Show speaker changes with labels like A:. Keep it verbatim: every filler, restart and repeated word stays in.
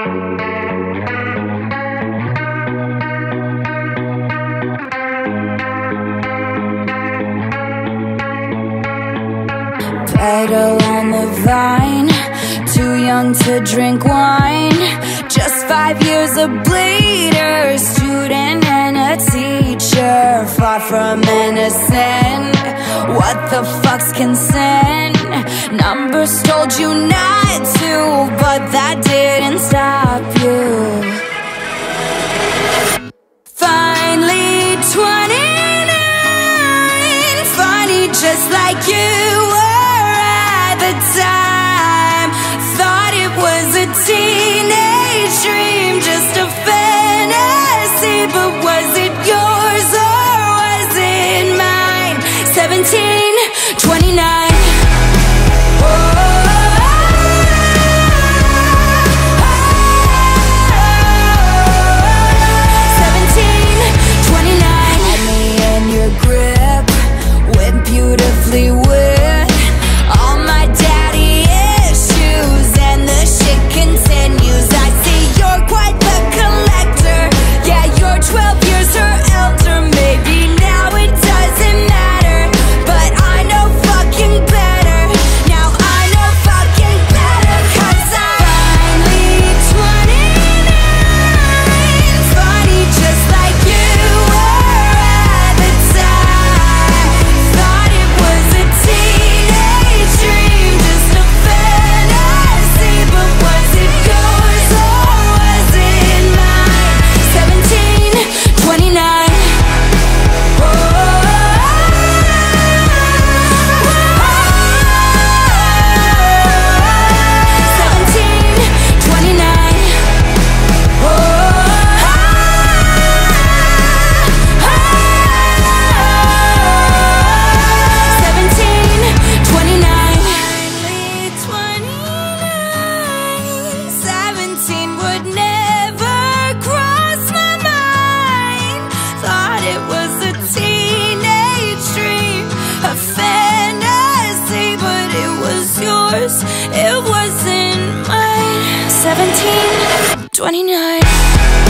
A: Petal on the vine, too young to drink wine. Just five years a bleeder, student and a teacher, far from innocent. What the fuck's consent? Numbers told you not to, but that didn't stop you. Finally twenty-nine, funny just like you were at the time. Thought it was a teenage dream, just a fantasy, but was it yours or was it mine? Seventeen, twenty-nine. Beautifully with all my daddy issues, and the shit continues. I see you're quite the collector. Yeah, you're twelve years her elder. Maybe now it doesn't matter, but I know fucking better. Now I know fucking better, cause I'm finally twenty-nine. Funny just like you were at the time. Thought it was a teenage dream, just a fantasy, but was it yours or was it mine? Seventeen, twenty-nine. Seventeen, twenty-nine. Seventeen, twenty-nine. Seventeen would never cross my mind. Thought it was a teenage dream, a fantasy, but it was yours, it wasn't mine. Seventeen, twenty-nine.